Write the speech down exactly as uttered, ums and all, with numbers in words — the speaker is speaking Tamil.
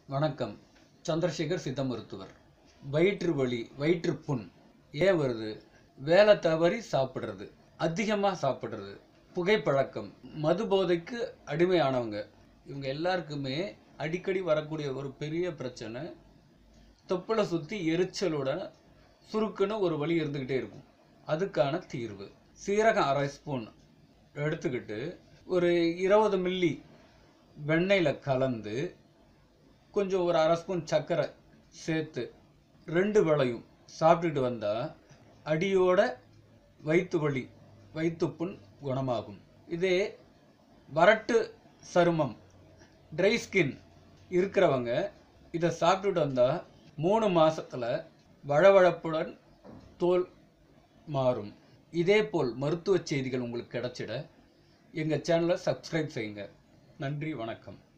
வணக்கம். சந்திரசேகர் சித்த மருத்துவர். வயிற்று வலி, வயிற்று புண் ஏன் வருது? வேலை தவறி சாப்பிட்றது, அதிகமாக சாப்பிட்றது, புகைப்பழக்கம், மது போதைக்கு அடிமையானவங்க, இவங்க எல்லாருக்குமே அடிக்கடி வரக்கூடிய ஒரு பெரிய பிரச்சனை தொப்புளை சுற்றி எரிச்சலோட சுருக்குன்னு ஒரு வலி இருந்துக்கிட்டே இருக்கும். அதுக்கான தீர்வு சீரகம் அரை ஸ்பூன் எடுத்துக்கிட்டு ஒரு இருபது மில்லி வெண்ணெயில் கலந்து கொஞ்சம் ஒரு அரை ஸ்பூன் சர்க்கரை சேர்த்து ரெண்டு வேளையும் சாப்பிட்டுட்டு வந்தால் அடியோட வயிற்று வலி, வயிற்று புண் குணமாகும். இதே வறட்டு சருமம், ட்ரை ஸ்கின் இருக்கிறவங்க இதை சாப்பிட்டுட்டு வந்தால் மூணு மாதத்தில் வழவழப்புடன் தோல் மாறும். இதே போல் மருத்துவ செய்திகள் உங்களுக்கு கிடைச்சிட எங்கள் சேனலை சப்ஸ்கிரைப் செய்யுங்க. நன்றி, வணக்கம்.